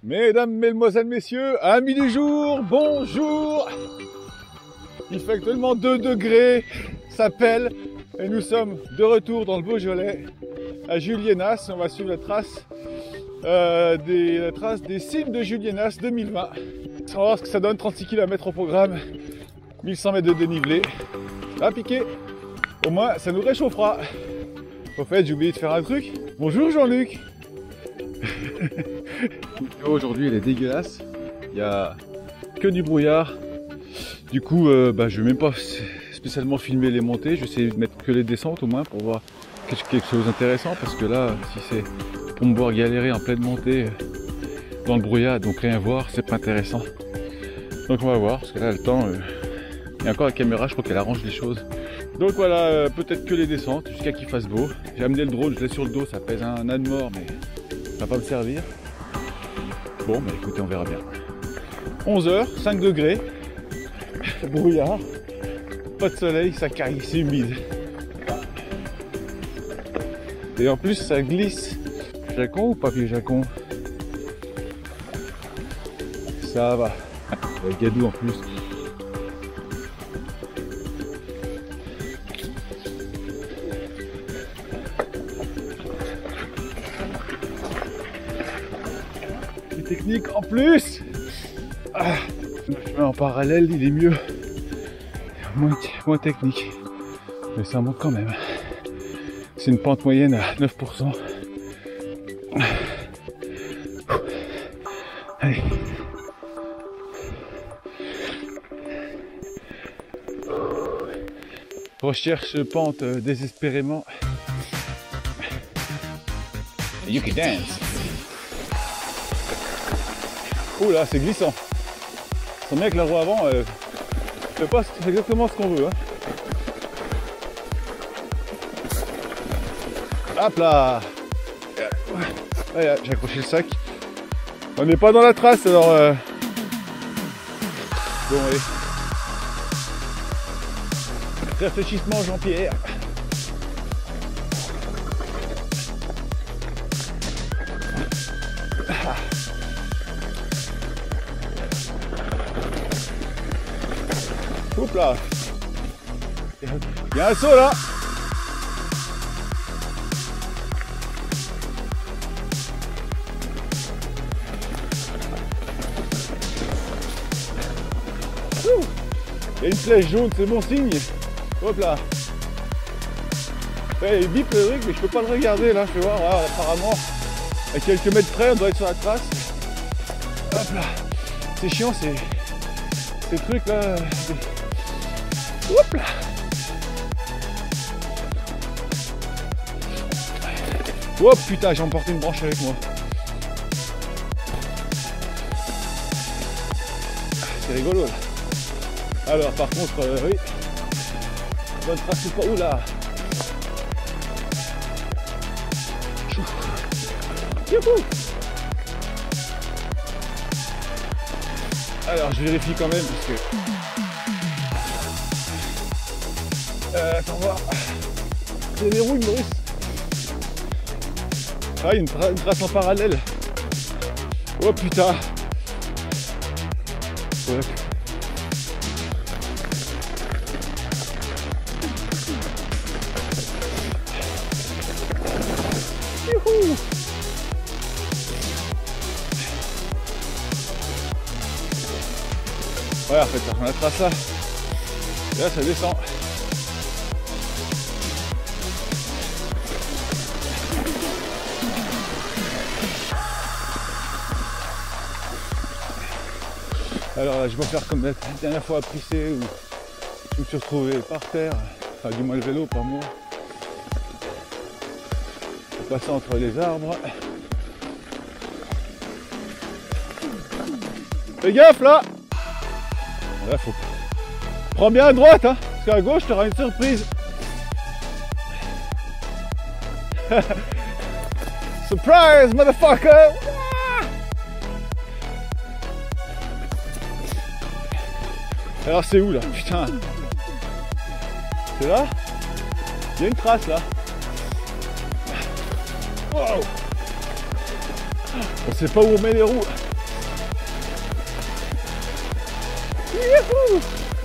Mesdames, mesdemoiselles, messieurs, amis du jour, bonjour. Il fait actuellement 2 degrés, ça pèle, et nous sommes de retour dans le Beaujolais, à Juliénas. On va suivre la trace des cimes de Juliénas 2020. On va voir ce que ça donne, 36 km au programme, 1100 mètres de dénivelé. Ça va piquer, au moins ça nous réchauffera. Au fait, j'ai oublié de faire un truc. Bonjour Jean-Luc. Aujourd'hui elle est dégueulasse, il n'y a que du brouillard. Du coup je vais même pas spécialement filmer les montées, je vais essayer de mettre que les descentes au moins pour voir quelque chose d'intéressant, parce que là si c'est pour me voir galérer en pleine montée dans le brouillard, donc rien voir, c'est pas intéressant. Donc on va voir, parce que là le temps, et encore la caméra je crois qu'elle arrange les choses. Donc voilà, peut-être que les descentes jusqu'à qu'il fasse beau. J'ai amené le drone, je l'ai sur le dos, ça pèse un âne mort mais ça va pas me servir. Bon, bah écoutez, on verra bien. 11h, 5 degrés, brouillard, pas de soleil, ça caille, c'est humide. Et en plus, ça glisse. Jacon ou papier Jacon? Ça va. Avec Gadou en plus. Technique en plus. Le chemin en parallèle il est mieux, moins technique, mais ça monte quand même. C'est une pente moyenne à 9%. Allez. Recherche pente désespérément. You can dance. Oh là, c'est glissant. Ça met que la roue avant, fait pas exactement ce qu'on veut. Hein. Hop là. Voilà, j'ai accroché le sac. On n'est pas dans la trace alors. Bon allez. Réfléchissement Jean-Pierre. Oups là. Il y a un saut là. Il y a une flèche jaune, c'est bon signe. Hop là. Ouais, il bip le truc, mais je peux pas le regarder là, je vais voir. Ah, apparemment, à quelques mètres près, on doit être sur la trace. Hop là. C'est chiant, ces trucs là. Hop là. Oh putain, j'ai emporté une branche avec moi. C'est rigolo là. Alors par contre, oui. Bonne trace ou pas. Oula. Youhou. Alors je vérifie quand même parce que. Attends voir. C'est des roues Maurice. Ah, il y a une trace en parallèle. Oh putain. Ouais. Youhou. Ouais, en fait, on a la trace là. Et là, ça descend. Alors là, je vais faire comme la dernière fois à Prissé où je me suis retrouvé par terre, enfin du moins le vélo, pas moi. Je passe entre les arbres. Fais gaffe là! Là, faut. Prends bien à droite, hein, parce qu'à gauche, tu auras une surprise. Surprise, motherfucker! Alors c'est où là? Putain! C'est là? Il y a une trace là. Wow. On sait pas où on met les roues. Youhou.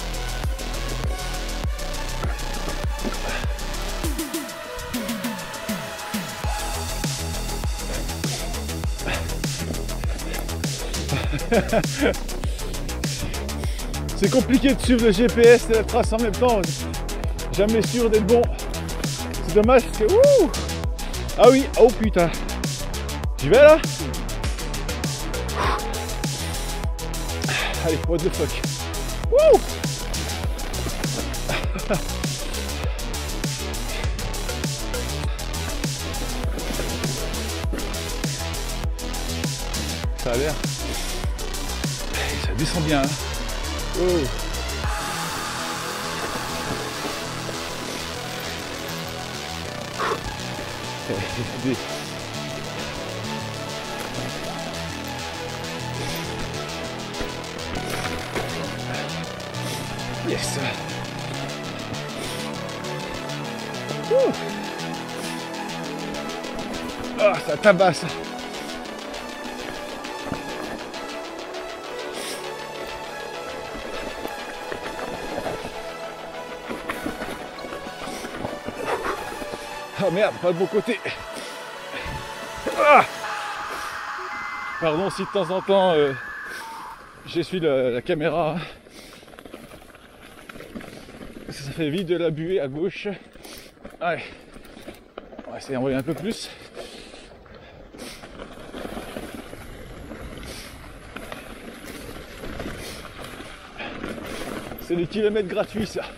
C'est compliqué de suivre le GPS et la trace en même temps. Jamais sûr d'être bon. C'est dommage parce que... Ouh. Ah oui, oh putain. J'y vais là. Allez, what the fuck. Wouh. Ça a l'air. Ça descend bien. Hein. Oh. Yes. Ouh. Ah, ça tabasse. Ah merde, pas de bon côté. Ah. Pardon si de temps en temps j'essuie la caméra. Ça fait vite de la buée à gauche. Allez, on va essayer d'envoyer un peu plus. C'est des kilomètres gratuits ça.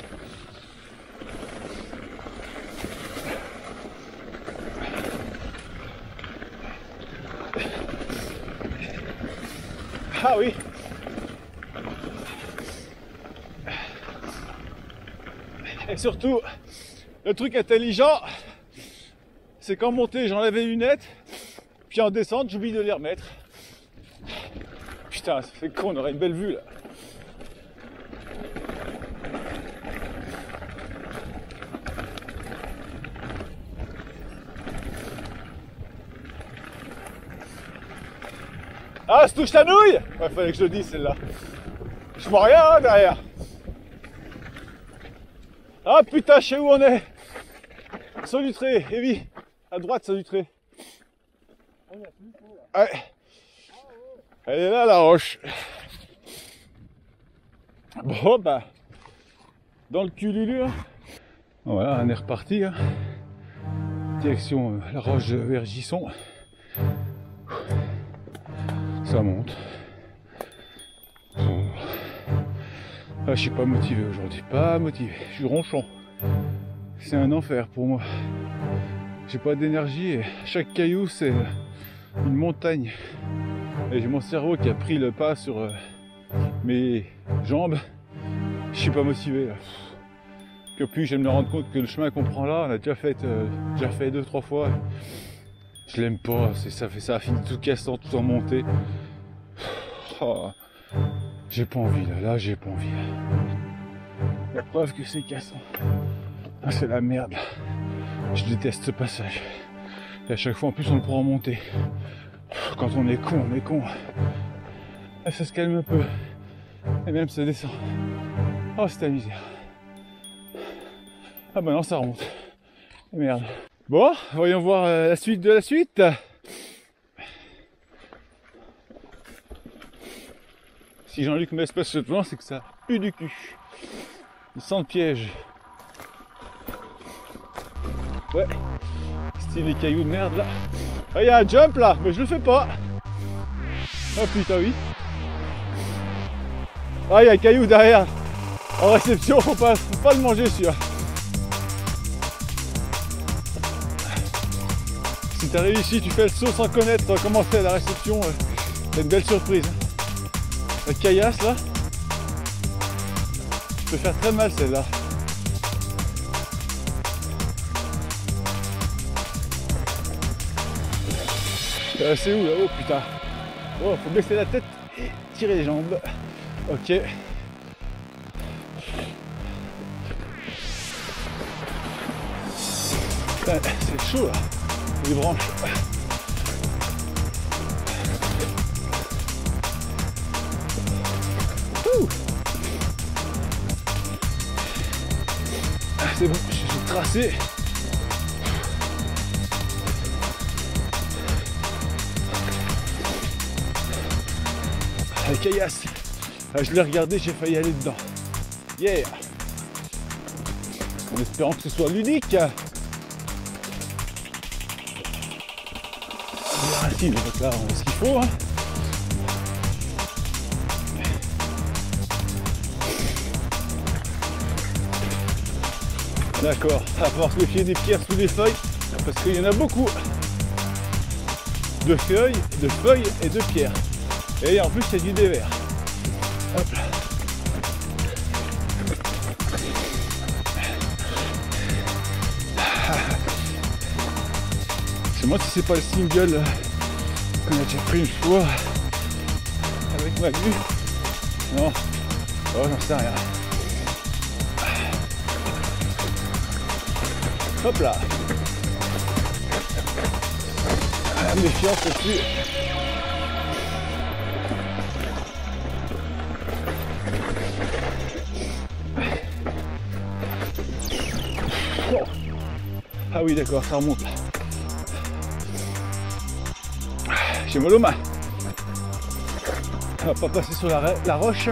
Ah oui. Et surtout, le truc intelligent, c'est qu'en montée j'enlève les lunettes, puis en descente j'oublie de les remettre. Putain, ça fait con, on aurait une belle vue là. Ah, se touche la nouille. Ouais, fallait que je le dise celle-là. Je vois rien hein, derrière. Ah putain, je sais où on est. Saut du trait, Evie. À droite, saut du trait. Ouais. Elle est là, la roche. Bon, bah. Dans le cululu. Hein. Voilà, on est reparti. Hein. Direction la roche de Vergisson. Ça monte. Bon. Ah, je suis pas motivé aujourd'hui, pas motivé. Je suis ronchon. C'est un enfer pour moi. J'ai pas d'énergie et chaque caillou c'est une montagne. Et j'ai mon cerveau qui a pris le pas sur mes jambes. Je suis pas motivé là. Que puis je vais me rendre compte que le chemin qu'on prend là, on a déjà fait 2-3 fois. Je l'aime pas, ça a fini tout cassant, tout en montée. Oh, j'ai pas envie là, j'ai pas envie. La preuve que c'est cassant. Ah, c'est la merde. Je déteste ce passage. Et à chaque fois en plus on le prend en montée. Quand on est con, on est con. Là, ça se calme un peu. Et même ça descend. Oh, c'est la misère. Ah bah non, ça remonte. Merde. Bon, voyons voir la suite de la suite. Si Jean-Luc me laisse pas ce plan, c'est que ça pue du cul. Il sent le piège. Ouais. Style les cailloux de merde là. Ah, il y a un jump là, mais je le fais pas. Oh putain, oui. Ah, il y a un caillou derrière. En réception, faut pas le manger celui-là. Si t'as réussi, tu fais le saut sans connaître comment c'est la réception, c'est une belle surprise. La caillasse là, peut faire très mal celle-là. C'est où là? Oh putain. Oh, faut baisser la tête et tirer les jambes. Ok. C'est chaud là. Les branches. Ouh. C'est bon, je suis sur le tracé. La caillasse. Ah, je l'ai regardé, j'ai failli aller dedans. Yeah. En espérant que ce soit ludique. Ainsi, donc là, on a ce qu'il faut. Hein. D'accord, on va pouvoir se méfier des pierres sous les feuilles, parce qu'il y en a beaucoup. De feuilles et de pierres. Et en plus, il y a du dévers. Hop là. Je me demande si c'est pas le single qu'on a déjà pris une fois avec ma vue. Non, oh, j'en sais rien. Hop là. La méfiance aussi. Oh. Ah oui d'accord, ça remonte. J'ai mal aux mains. On va pas passer sur la roche.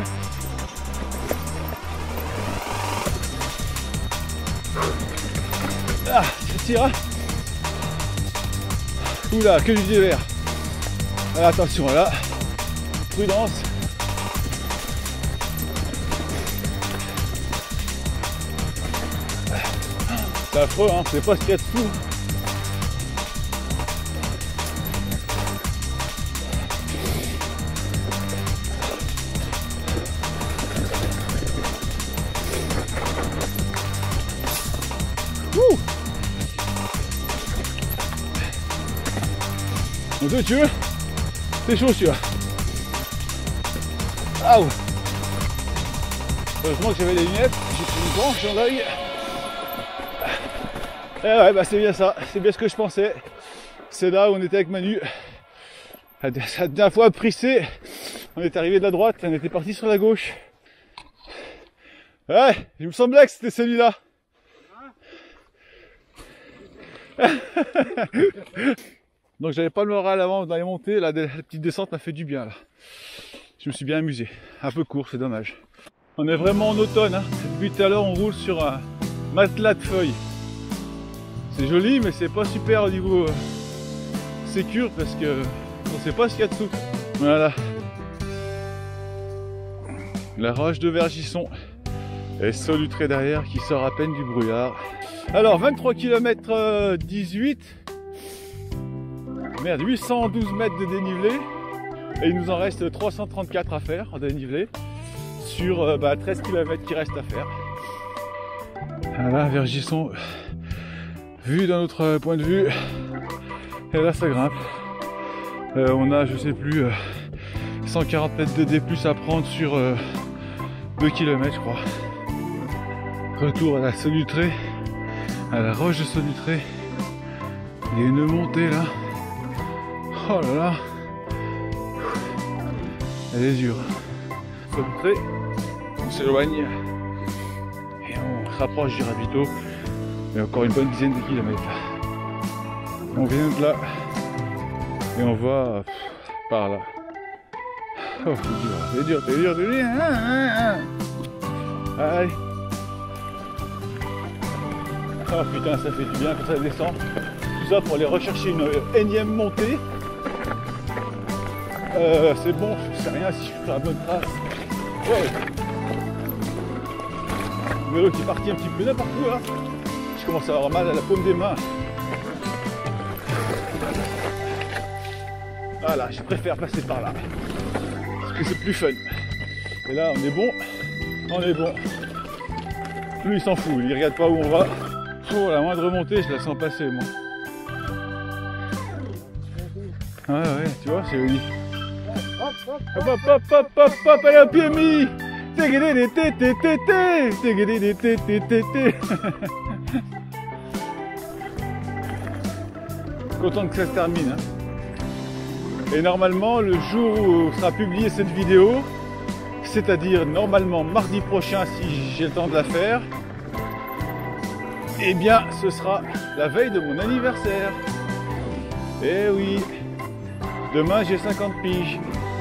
Ah, ça tire. Hein. Oula, que du dévers. Alors, attention là. Prudence. C'est affreux, hein, c'est pas ce qu'il y a de fou. Mon Dieu, c'est chaud celui-là. Ah ouais. Heureusement que j'avais les lunettes, j'ai pris une branche dans l'œil. Et ouais, bah c'est bien ça, c'est bien ce que je pensais. C'est là où on était avec Manu. La dernière fois à Prissé, on est arrivé de la droite, on était parti sur la gauche. Ouais, il me semblait que c'était celui-là. Donc j'avais pas le moral avant dans les montées, la petite descente m'a fait du bien là. Je me suis bien amusé. Un peu court, c'est dommage. On est vraiment en automne, hein. Depuis tout à l'heure on roule sur un matelas de feuilles. C'est joli mais c'est pas super au niveau sécure parce que on sait pas ce qu'il y a dessous. Voilà. La roche de Vergisson et Solutré derrière qui sort à peine du brouillard. Alors 23 km 18. Merde, 812 mètres de dénivelé et il nous en reste 334 à faire en dénivelé sur 13 km qui reste à faire. Voilà, Vergisson vu d'un autre point de vue et là ça grimpe. On a je sais plus 140 mètres de D+ à prendre sur 2 km je crois. Retour à la Solutré, à la roche de Solutré. Il y a une montée là. Oh là là, elle est dure. Solutré, on s'éloigne et on se rapproche du ravito. Il y a encore une bonne dizaine de kilomètres là. On vient de là et on va par là. Oh c'est dur, c'est dur, c'est dur, c'est dur. Allez. Oh putain, ça fait du bien quand ça descend. Tout ça pour aller rechercher une énième montée. C'est bon, je sais rien si je fais la bonne trace. Ouais. Le vélo qui est parti un petit peu n'importe où là. Je commence à avoir mal à la paume des mains. Voilà, je préfère passer par là. Parce que c'est plus fun. Et là on est bon. On est bon. Lui il s'en fout, il regarde pas où on va. Oh la moindre montée je la sens passer moi. Ouais, tu vois, c'est joli. Hop, hop, hop, hop, hop, hop, allez, un pied mis. Content que ça se termine. Hein. Et normalement, le jour où sera publiée cette vidéo, c'est-à-dire normalement mardi prochain si j'ai le temps de la faire, Eh bien, ce sera la veille de mon anniversaire. Eh oui, demain j'ai 50 piges.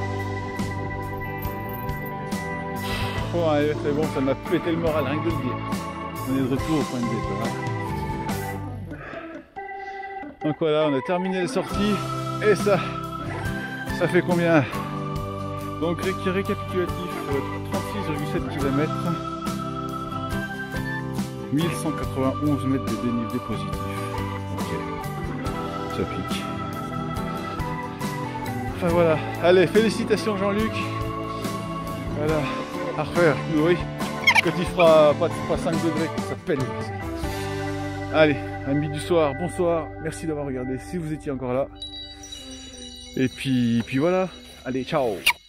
Bon, allez, c'est bon, ça m'a pété le moral, rien que de le dire. On est de retour au point de départ. Donc voilà, on a terminé les sorties. Et ça fait combien? Donc récapitulatif, 36,7 km, 1191 mètres de dénivelé positif. Ok, ça pique. Enfin voilà, allez, félicitations Jean-Luc. Voilà, à refaire, oui. Quand il fera pas 5 degrés, que ça pèle. Allez, amis du soir, bonsoir, merci d'avoir regardé si vous étiez encore là. Et puis voilà, allez, ciao.